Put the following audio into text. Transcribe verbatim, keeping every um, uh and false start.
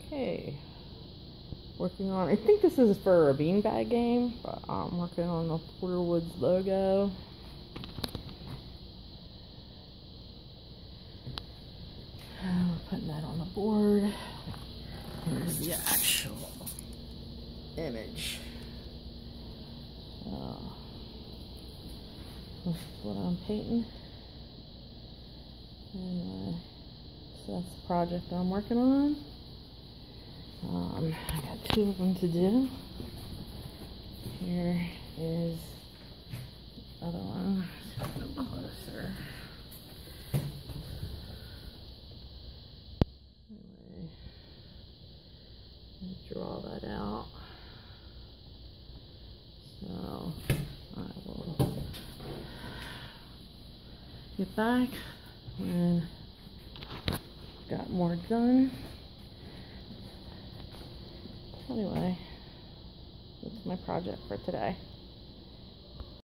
Okay, working on, I think this is for a beanbag game, but I'm working on the Porter Woods logo. We're putting that on the board. Here's the actual image. So, this is what I'm painting. And, uh, so that's the project I'm working on. Um, I got two of them to do. Here is the other one. Let's get a little closer. Anyway, draw that out. So I will get back and got more done. Anyway, that's my project for today.